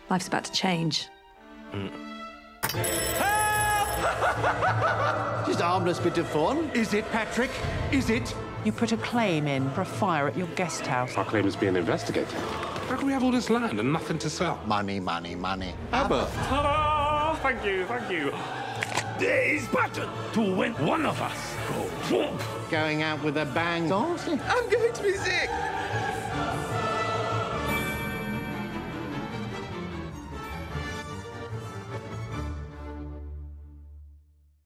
Life's about to change. Just a harmless bit of fun. Is it, Patrick? Is it? You put a claim in for a fire at your guest house. Our claim is being investigated. How can we have all this land and nothing to sell? Money, money, money. Abbott. Ta-da! Thank you, thank you. There is button to when one of us go. Going out with a bang. Darcy. I'm going to be sick.